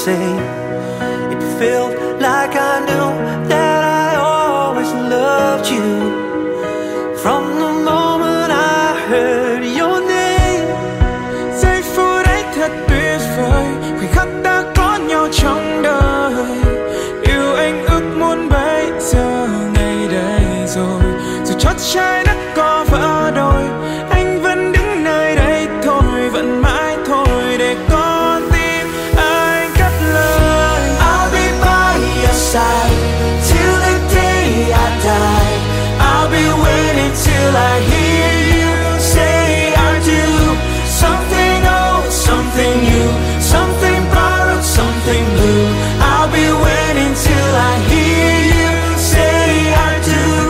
say. It felt like I knew that I always loved you from the moment I heard your name. Giây phút ấy thật tuyệt vời, khoảnh khắc đã có nhau trong đời. Yêu anh ước muốn bây giờ ngày đây rồi, dù cho trái đất có vỡ đôi, anh vẫn đứng nơi đây thôi, vẫn mãi thôi để con tim anh cất lời. I'll be by your side till the day I die. I'll be waiting till I hear you say I do. Something old, something new, something borrowed, something blue. I'll be waiting till I hear you say I do.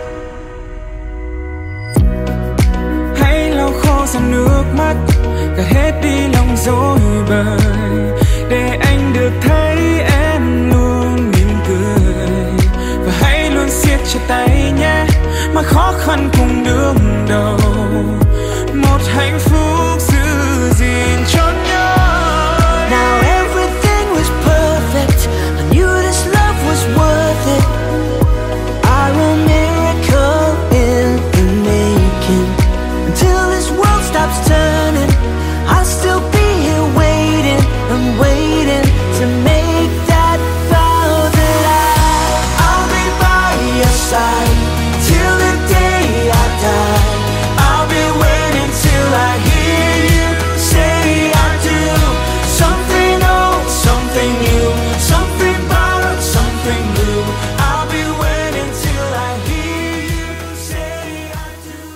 Hãy lau khô dòng nước mắt, gạt hết đi lòng dối bời, để anh được thấy em luôn mỉm cười. Và hãy luôn siết chặt tay nhé, mà khó khăn cùng đương đầu, một hạnh phúc giữ gìn cho nhau. Now everything was perfect, I knew this love was worth it. I'm a miracle in the making. Until this world stops turning, I'll still be here waiting and waiting to make that vow that I'll be by your side till the day I die. I'll be waiting till I hear you say I do. Something old, something new, something borrowed, something blue. I'll be waiting till I hear you say I do.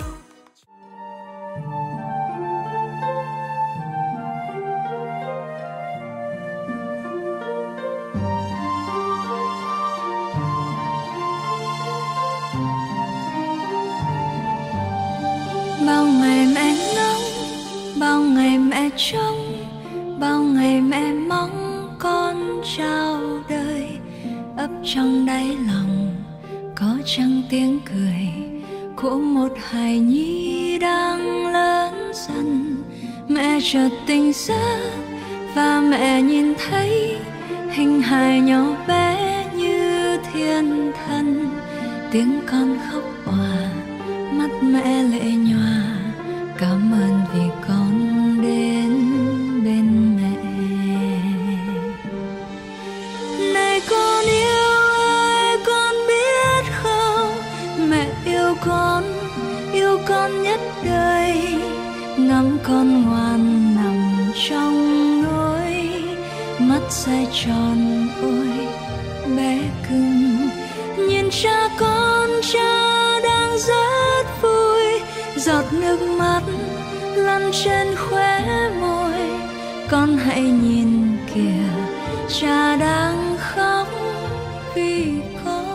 Bao ngày mẹ ngóng, bao ngày mẹ trông, bao ngày mẹ mong con chào đời. Ấp trong đáy lòng có chăng tiếng cười của một hài nhi đang lớn dần. Mẹ chợt tỉnh giấc và mẹ nhìn thấy hình hài nhỏ bé như thiên thần. Tiếng con khóc òa, mắt mẹ lệ nhòa, cảm ơn vì con đến bên mẹ. Này con yêu ơi, con biết không, mẹ yêu con nhất đời. Ngắm con ngoan nằm trong nỗi, mắt say tròn ôi bé cưng. Nhìn cha con, cha đang rất vui, giọt nước mắt lăn trên khóe môi. Con hãy nhìn kìa, cha đang khóc vì con.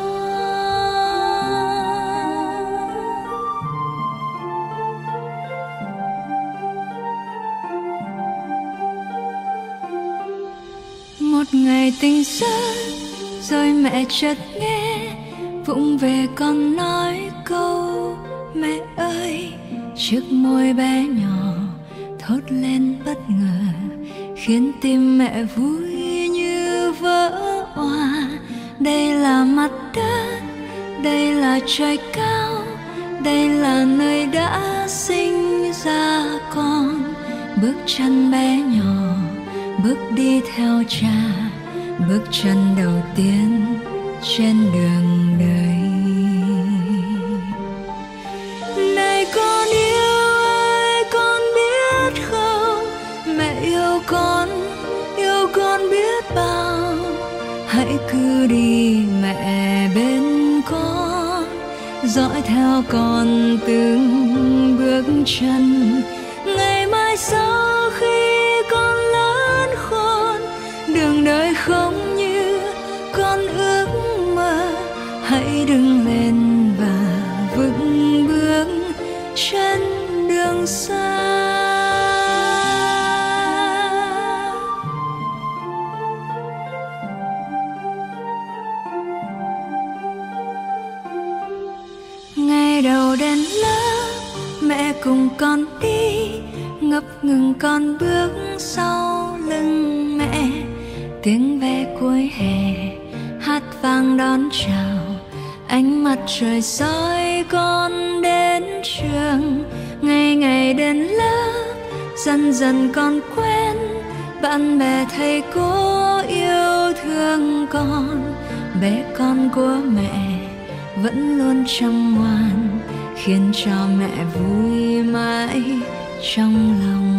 Một ngày tỉnh giấc rồi mẹ chợt nghe vụng về con nói câu mẹ ơi. Chiếc môi bé nhỏ thốt lên bất ngờ, khiến tim mẹ vui như vỡ òa. Đây là mặt đất, đây là trời cao, đây là nơi đã sinh ra con. Bước chân bé nhỏ bước đi theo cha, bước chân đầu tiên trên đường đời. Này con yêu ơi, con biết không, mẹ yêu con biết bao. Hãy cứ đi mẹ bên con, dõi theo con từng bước chân. Ngày mai sau khi con lớn khôn, đường đời không như con ước mơ. Hãy đứng lên và vững bước trên đường xa. Ngày đầu đến lớp, mẹ cùng con đi, ngập ngừng con bước sau lưng mẹ. tiếng ve cuối hè hát vang đón chào, ánh mặt trời soi con đến trường. Ngày ngày đến lớp dần dần con quen, bạn bè thầy cô yêu thương con. Bé con của mẹ vẫn luôn chăm ngoan, khiến cho mẹ vui mãi trong lòng.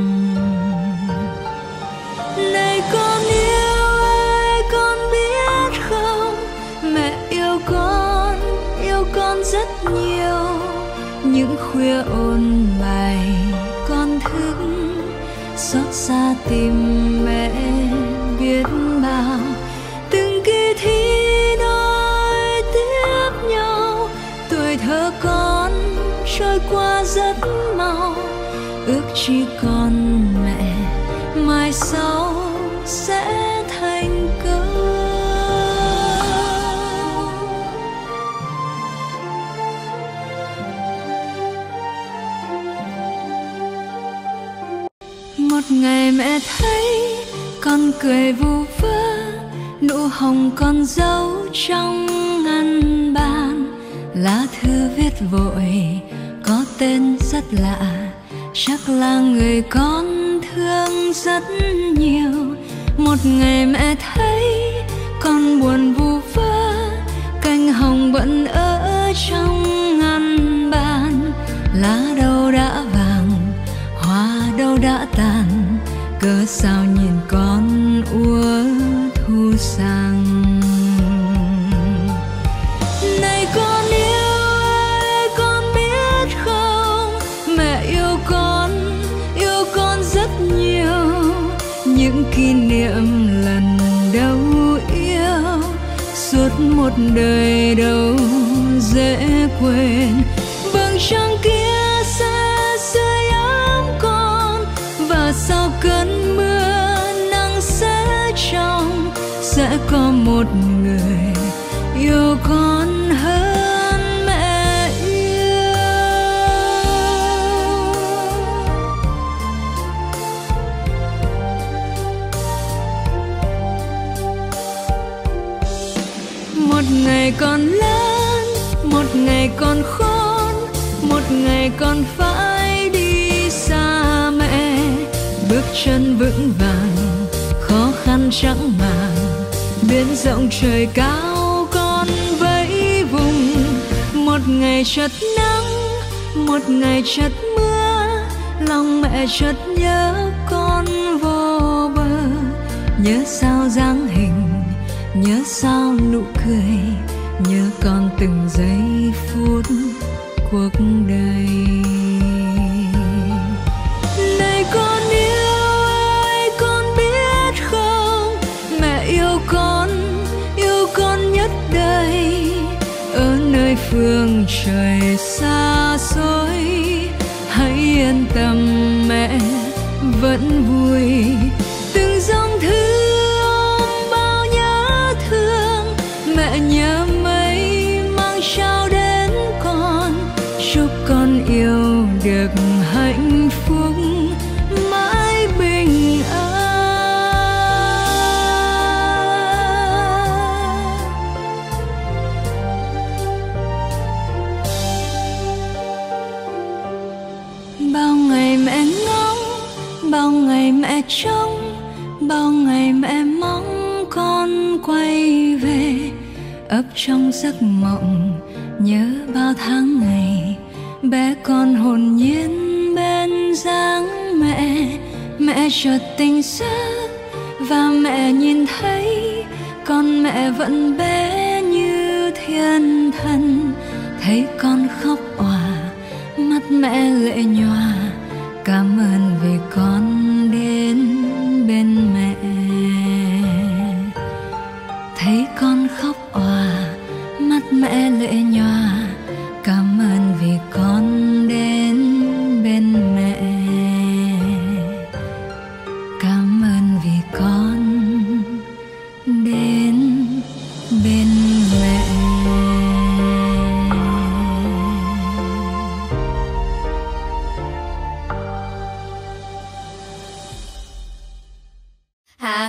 Này con yêu ơi, con biết không, mẹ yêu con rất nhiều. Những khuya ôn bài con thức, xót xa tìm mẹ biết bao. Từng kỳ thi nối tiếp nhau, tuổi thơ con trôi qua rất mau. Ước chỉ con mẹ mai sau sẽ thành công. Một ngày mẹ thấy con cười vu vơ, nụ hồng con giấu trong ngăn bàn. Lá thư viết vội có tên rất lạ, chắc là người con thương rất nhiều. Một ngày mẹ thấy con buồn vu vơ, cành hồng vẫn ở trong ngăn bàn. Lá đâu đã vàng, hoa đâu đã tàn, cớ sao nhìn con úa thu sang. Này con yêu ơi, con biết không, mẹ yêu con rất nhiều. Những kỷ niệm lần đầu yêu, suốt một đời đâu dễ quên. Vầng trăng kia sẽ sưởi ấm con, và sau cơn mưa nắng sẽ trong. Sẽ có một người yêu con hơn mẹ yêu. Một ngày con lớn, một ngày con khôn, một ngày con phải đi xa mẹ. Bước chân vững vàng, khó khăn chẳng màng, biển rộng trời cao con vẫy vùng. Một ngày chợt nắng, một ngày chợt mưa, lòng mẹ chợt nhớ con vô bờ. Nhớ sao dáng hình, nhớ sao nụ cười, nhớ con từng giây phút cuộc đời. Này con yêu ơi, con biết không, mẹ yêu con nhất đời. Ở nơi phương trời xa xôi, hãy yên tâm mẹ vẫn vui. Từng dòng thư ôm bao nhớ thương, mẹ nhớ mấy mang trao đến con. Chúc con yêu được hạnh phúc mãi bình an. Bao ngày mẹ ngóng, bao ngày mẹ trông, bao ngày mẹ mong con quay về. Ấp trong giấc mộng nhớ bao tháng ngày, bé con hồn nhiên bên dáng mẹ. Mẹ chợt tỉnh giấc và mẹ nhìn thấy con mẹ vẫn bé như thiên thần. Thấy con khóc òa, mắt mẹ lệ nhòa, cảm ơn vì con đến bên mẹ. Thấy con khóc òa, mắt mẹ lệ nhòa, cảm ơn vì con đến bên mẹ. Cảm ơn vì con đến bên mẹ.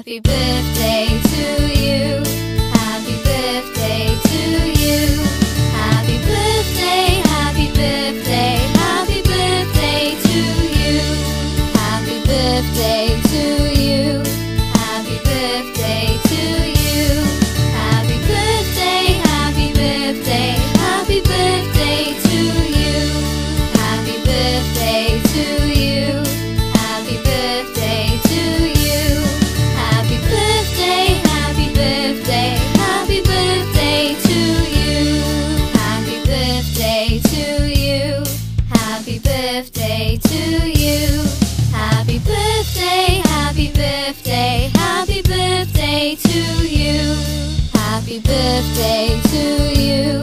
Happy birthday to you. Happy birthday to you. Happy birthday, happy birthday, happy birthday to you. Happy birthday to you. Happy birthday to you. Happy birthday, happy birthday, happy birthday to you. Happy birthday to you. Happy birthday to you. Happy birthday, happy birthday, happy birthday to you. Happy birthday to you. Happy birthday to you. Happy birthday, happy birthday, happy birthday to you. Happy birthday to you.